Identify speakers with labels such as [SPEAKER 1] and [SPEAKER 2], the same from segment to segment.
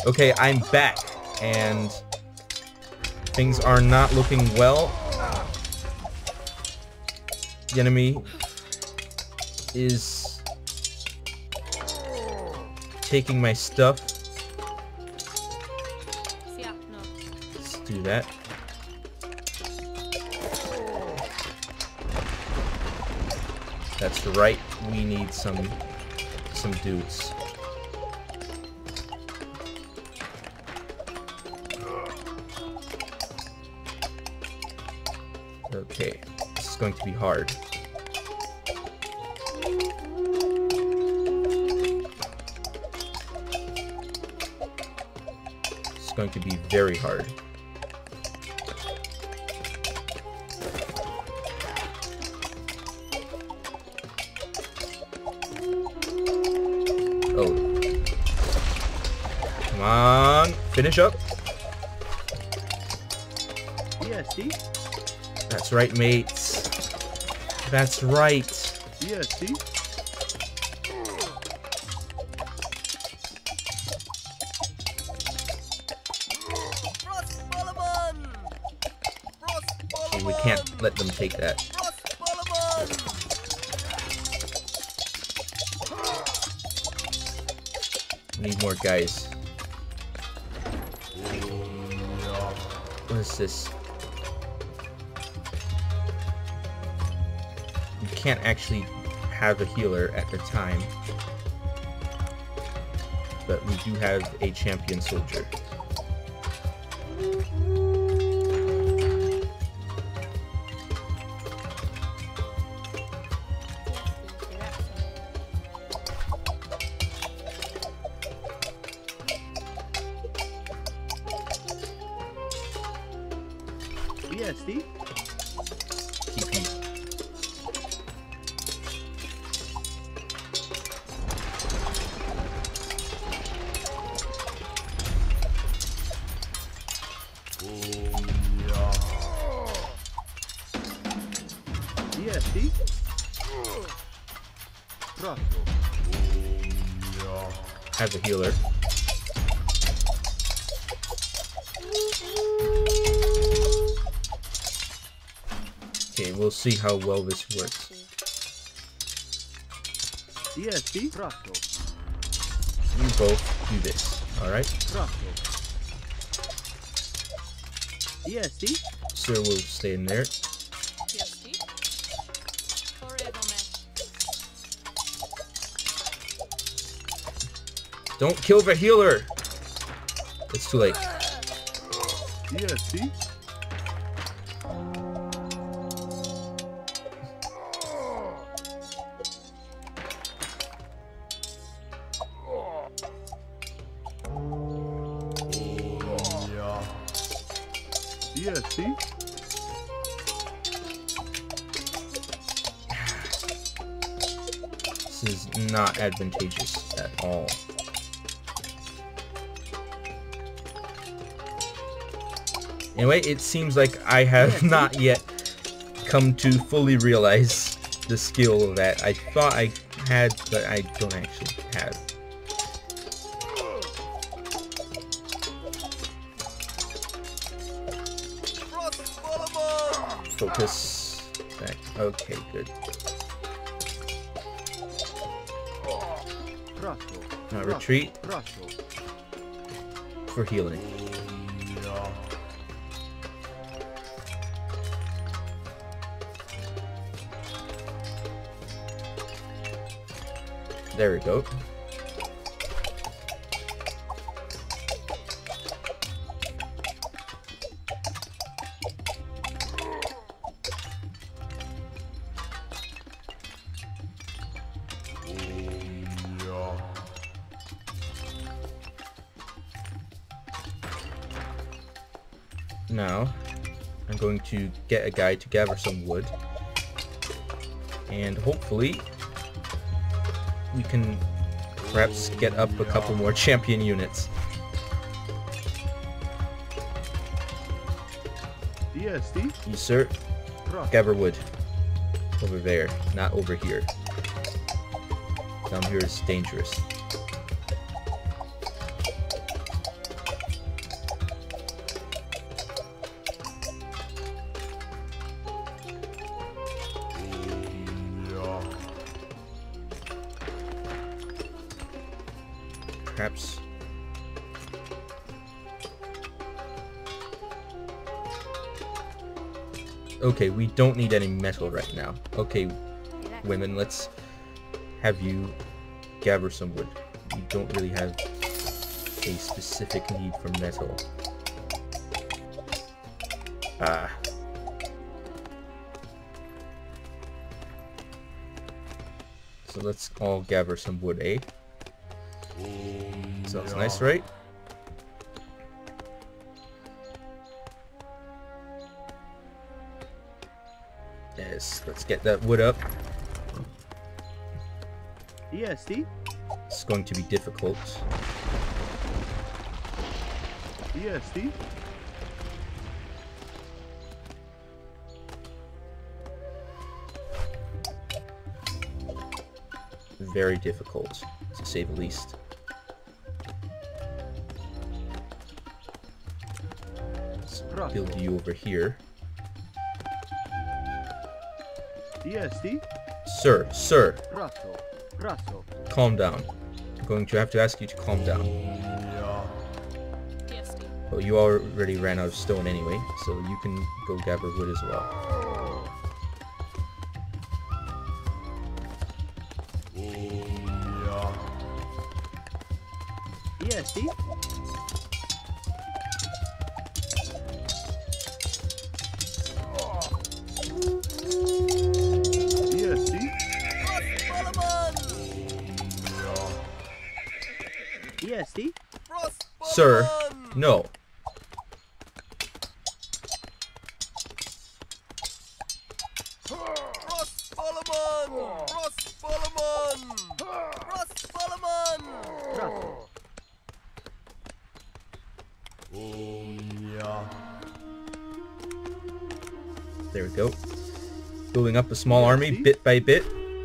[SPEAKER 1] Okay, I'm back, and things are not looking well. The enemy is taking my stuff. Let's do that. That's right. We need some dudes. Okay, this is going to be hard. It's going to be very hard. Oh. Come on, finish up.
[SPEAKER 2] Yeah, see?
[SPEAKER 1] That's right, mates. That's right.
[SPEAKER 2] Yeah, see?
[SPEAKER 1] Okay, we can't let them take that. Need more guys. What is this? You can't actually have a healer at the time, but we do have a champion soldier.
[SPEAKER 2] Yeah, see?
[SPEAKER 1] TP.
[SPEAKER 2] Yeah, see?
[SPEAKER 1] Have a healer. Okay, we'll see how well this works.
[SPEAKER 2] Yeah, see?
[SPEAKER 1] You both do this, alright?
[SPEAKER 2] Yeah, see?
[SPEAKER 1] Sir will stay in there. Don't kill the healer! It's too late.
[SPEAKER 2] Yeah, see? Yeah, see?
[SPEAKER 1] This is not advantageous at all. Anyway, it seems like I have not yet come to fully realize the skill that I thought I had, but I don't actually have. Focus. Back. Okay, good. Now retreat for healing. There we go. Now, I'm going to get a guy to gather some wood, and hopefully we can perhaps get up a couple more champion units.
[SPEAKER 2] Yes, see?
[SPEAKER 1] You, sir, gather wood. Over there, not over here. Down here is dangerous. perhaps... Okay, we don't need any metal right now. Okay, women, let's have you gather some wood. We don't really have a specific need for metal. So let's all gather some wood, eh? Sounds nice, right? Yes, let's get that wood up.
[SPEAKER 2] EST?
[SPEAKER 1] It's going to be difficult.
[SPEAKER 2] EST?
[SPEAKER 1] Very difficult, to say the least. Let's build you over here.
[SPEAKER 2] EST?
[SPEAKER 1] Sir,
[SPEAKER 2] Raso.
[SPEAKER 1] calm down. I'm going to have to ask you to calm down. Well, you already ran out of stone anyway, so you can go gather wood as well.
[SPEAKER 2] EST? EST?
[SPEAKER 1] Sir, no. There we go. Building up a small army bit by bit.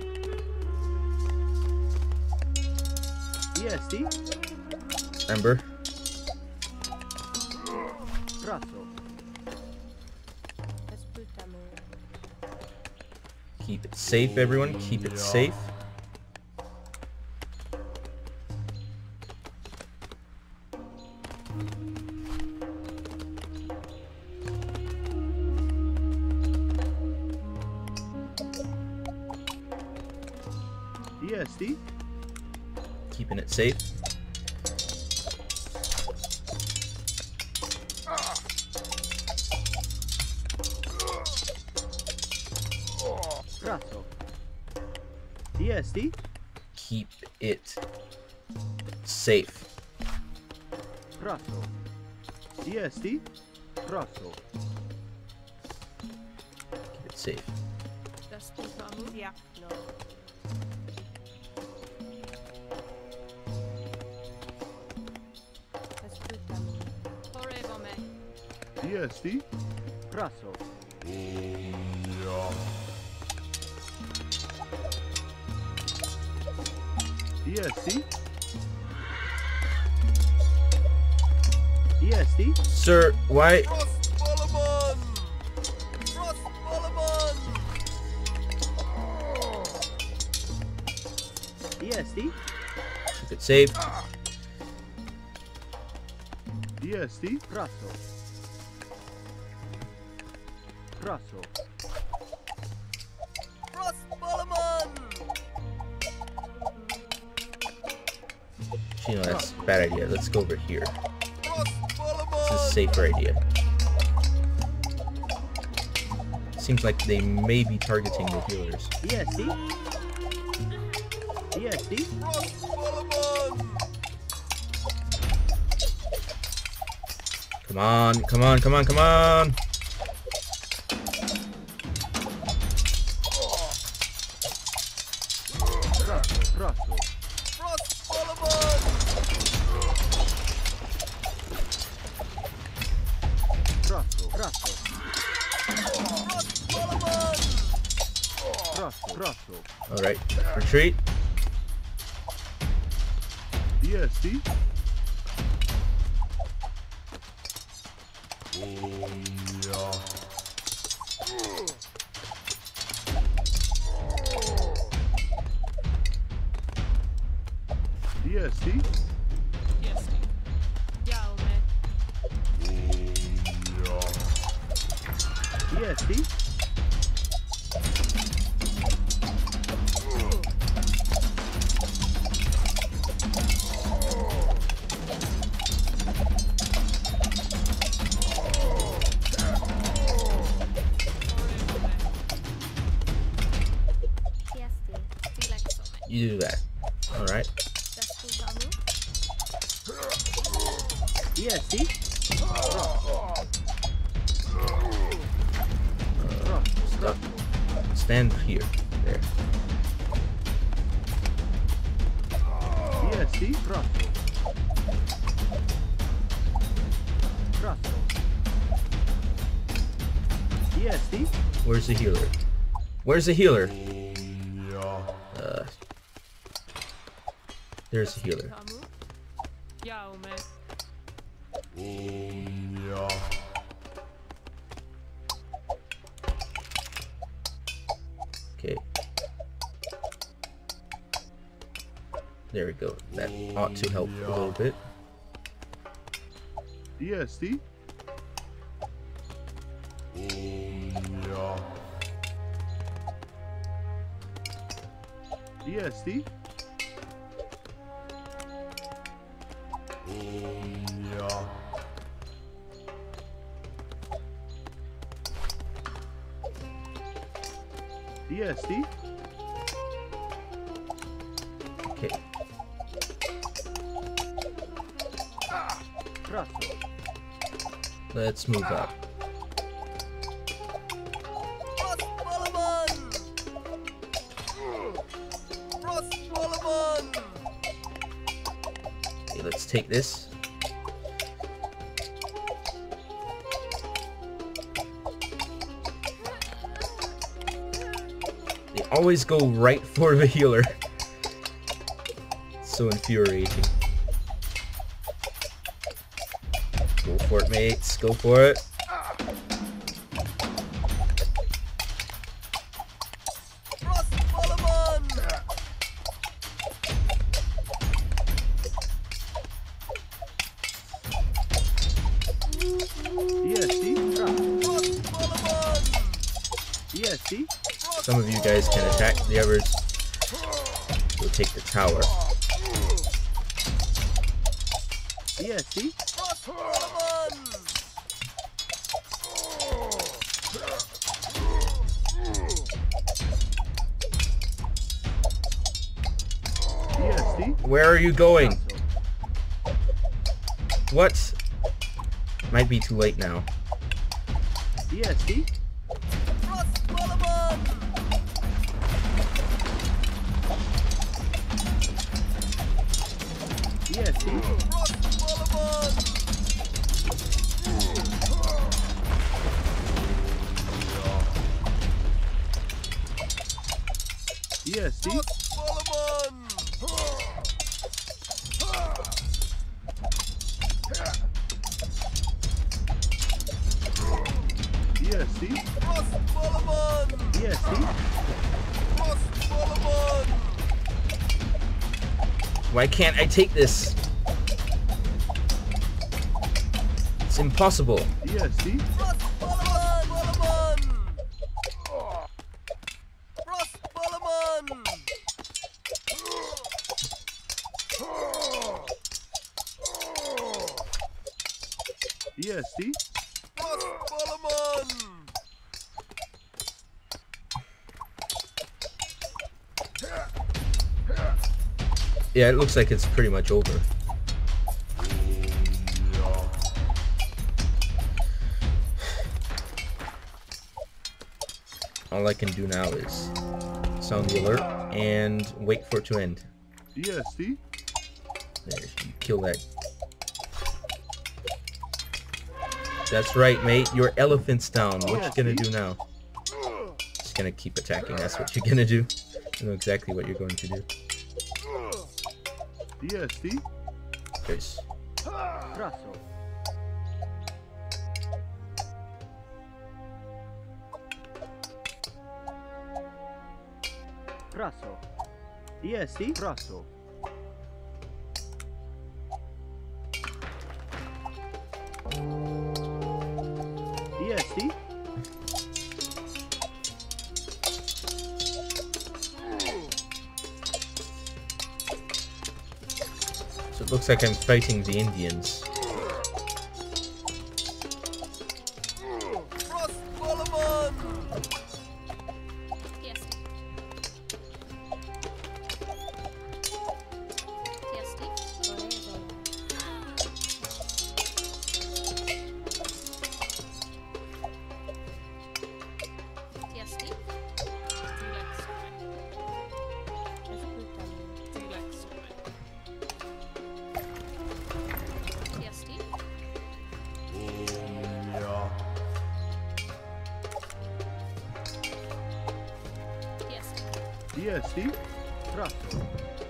[SPEAKER 2] EST?
[SPEAKER 1] Remember. Keep it safe, everyone. Keep it safe.
[SPEAKER 2] EST?
[SPEAKER 1] Keeping it safe.
[SPEAKER 2] Raso. EST?
[SPEAKER 1] Keep it safe.
[SPEAKER 2] Raso. EST? Raso.
[SPEAKER 1] Keep it safe.
[SPEAKER 3] Yeah. No.
[SPEAKER 2] EST? Raso. EST? EST?
[SPEAKER 1] Sir, why?
[SPEAKER 2] EST?
[SPEAKER 1] Keep it safe.
[SPEAKER 2] EST? Raso. Raso.
[SPEAKER 1] You know, that's a bad idea. Let's go over here. This is a safer idea. Seems like they may be targeting the healers.
[SPEAKER 2] EST? EST?
[SPEAKER 1] Come on, come on, come on, come on!
[SPEAKER 2] Raso. Raso.
[SPEAKER 1] Alright, retreat.
[SPEAKER 2] EST? EST?
[SPEAKER 1] You do that. Alright.
[SPEAKER 3] Das tut Amu.
[SPEAKER 2] DST.
[SPEAKER 1] Stop. Stand here. There.
[SPEAKER 2] DST. Prasso. Prasso. DST.
[SPEAKER 1] Where's the healer? Where's the healer? There's the healer.
[SPEAKER 3] Amu. Jaume.
[SPEAKER 1] Okay. There we go. That ought to help a little bit.
[SPEAKER 2] DST. DST. DST.
[SPEAKER 1] Okay.
[SPEAKER 2] Prasso.
[SPEAKER 1] Let's move up. Okay, let's take this. They always go right for the healer. It's so infuriating. Go for it, mates. Go for it.
[SPEAKER 2] DST.
[SPEAKER 1] Some of you guys can attack, the others will take the tower.
[SPEAKER 2] DST. DST.
[SPEAKER 1] Where are you going? What? Might be too late now.
[SPEAKER 2] DST. DST. DST. DST.
[SPEAKER 1] Why can't I take this? It's impossible.
[SPEAKER 2] DST. DST.
[SPEAKER 1] Yeah, it looks like it's pretty much over. All I can do now is sound the alert and wait for it to end.
[SPEAKER 2] DST.
[SPEAKER 1] There, you kill that. That's right, mate. Your elephant's down. What you gonna do now? Just gonna keep attacking. That's what you're gonna do. I know exactly what you're going to do.
[SPEAKER 2] DST.
[SPEAKER 1] There's
[SPEAKER 2] Prasso. Prasso. DST. Prasso. DST.
[SPEAKER 1] So it looks like I'm fighting the Indians.
[SPEAKER 3] Yes.
[SPEAKER 2] EST. Praso.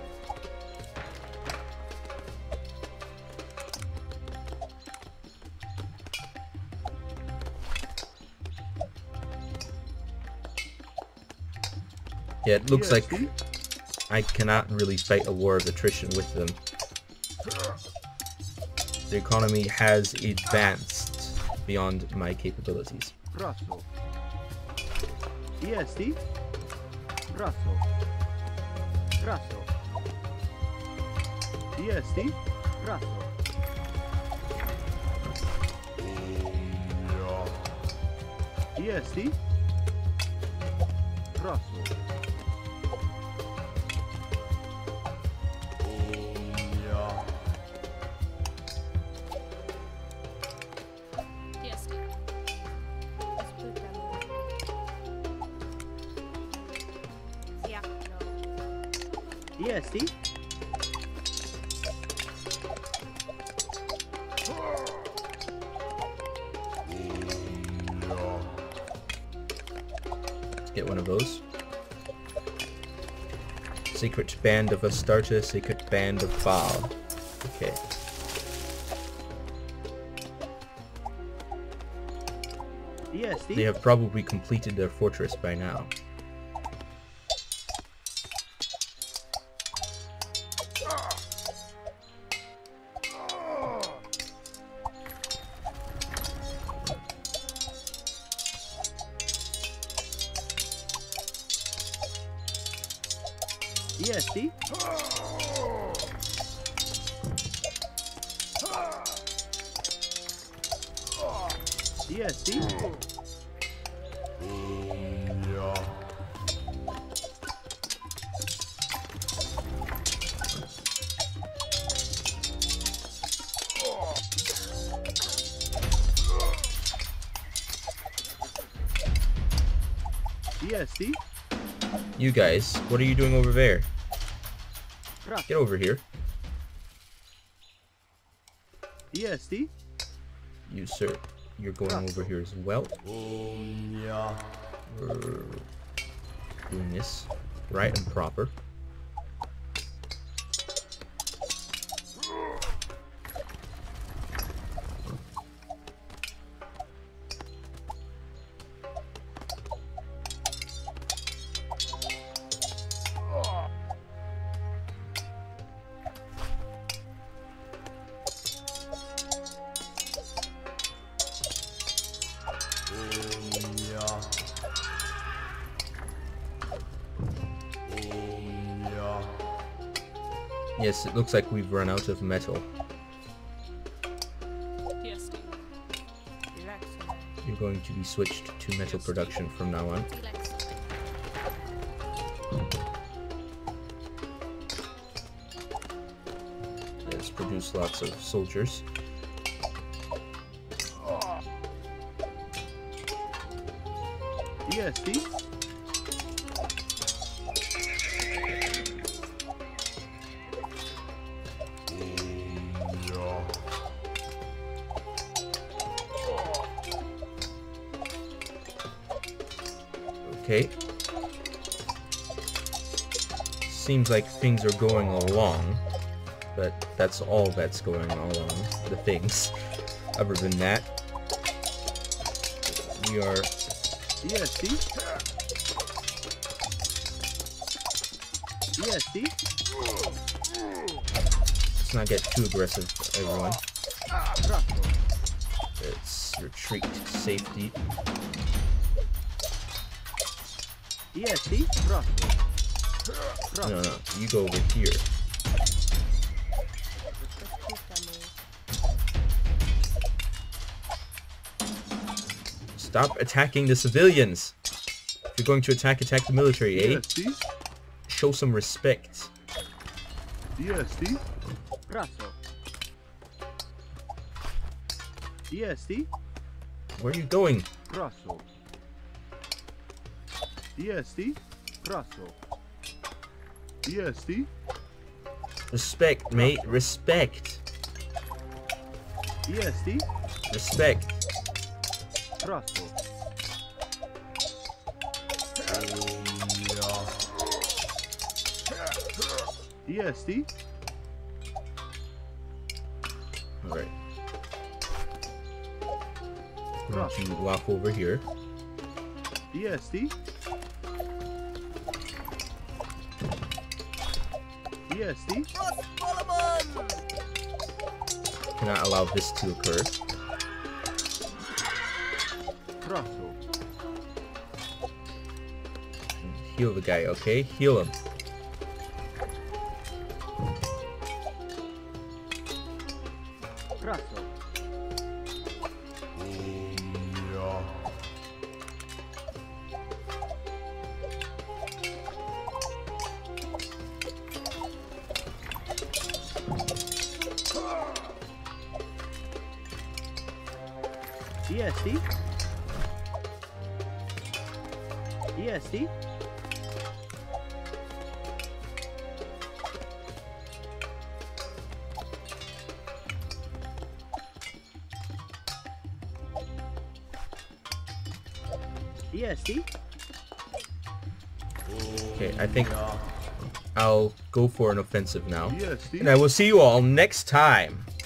[SPEAKER 1] Yeah, it looks like
[SPEAKER 2] EST.
[SPEAKER 1] I cannot really fight a war of attrition with them. The economy has advanced beyond my capabilities.
[SPEAKER 2] Praso. EST. Praso. Praso. EST. Praso. EST. Praso.
[SPEAKER 3] Jest. Spytamy. Jak no?
[SPEAKER 2] EST.
[SPEAKER 1] Let's get one of those. Secret Band of Astarte, Secret Band of Baal. Okay.
[SPEAKER 2] EST.
[SPEAKER 1] They have probably completed their fortress by now.
[SPEAKER 2] EST. EST. EST.
[SPEAKER 1] You guys, what are you doing over there?
[SPEAKER 2] Praso.
[SPEAKER 1] Get over here.
[SPEAKER 2] EST.
[SPEAKER 1] You, sir. You're going over here as well. We're doing this right and proper. Yes, it looks like we've run out of metal.
[SPEAKER 3] Jest. Relax.
[SPEAKER 1] You're going to be switched to metal production from now on.
[SPEAKER 3] Relax.
[SPEAKER 1] Let's produce lots of soldiers.
[SPEAKER 2] EST.
[SPEAKER 1] Okay. Seems like things are going along, but that's all that's going along, the things. Other than that, we are...
[SPEAKER 2] EST. EST.
[SPEAKER 1] Let's not get too aggressive, everyone.
[SPEAKER 2] Praso.
[SPEAKER 1] Let's retreat to safety.
[SPEAKER 2] EST. Praso.
[SPEAKER 1] No, no, you go over here. Stop attacking the civilians! If you're going to attack the military, eh?
[SPEAKER 2] EST.
[SPEAKER 1] Show some respect.
[SPEAKER 2] EST. Praso. EST.
[SPEAKER 1] Where are you going?
[SPEAKER 2] Praso. EST. Praso. EST.
[SPEAKER 1] Respect, mate. Respect.
[SPEAKER 2] EST.
[SPEAKER 1] Respect.
[SPEAKER 2] Praso. EST.
[SPEAKER 1] Alright. You walk over here.
[SPEAKER 2] EST. EST.
[SPEAKER 1] Cannot allow this to occur.
[SPEAKER 2] Praso.
[SPEAKER 1] Heal the guy, okay? Heal him.
[SPEAKER 2] Praso. EST. EST. EST.
[SPEAKER 1] Okay, I think I'll go for an offensive now.
[SPEAKER 2] EST.
[SPEAKER 1] And I will see you all next time.